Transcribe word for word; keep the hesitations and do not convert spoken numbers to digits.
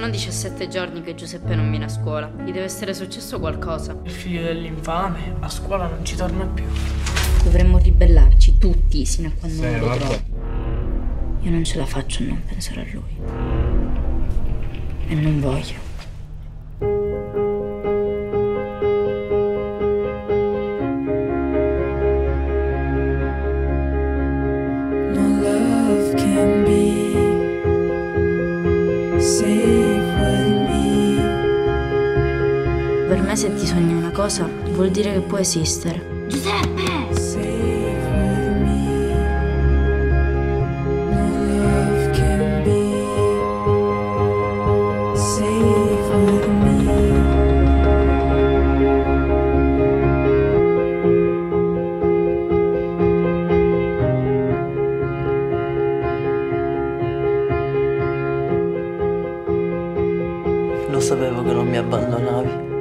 Sono diciassette giorni che Giuseppe non viene a scuola. Gli deve essere successo qualcosa. Il figlio dell'infame a scuola non ci torna più. Dovremmo ribellarci tutti sino a quando Sì, non lo vabbè. trovo. Io non ce la faccio a non pensare a lui. E non voglio. No love can be safe with me. Per me se ti sogni una cosa vuol dire che può esistere. Giuseppe! Safe with me. No love can be safe with me. Lo sapevo che non mi abbandonavi.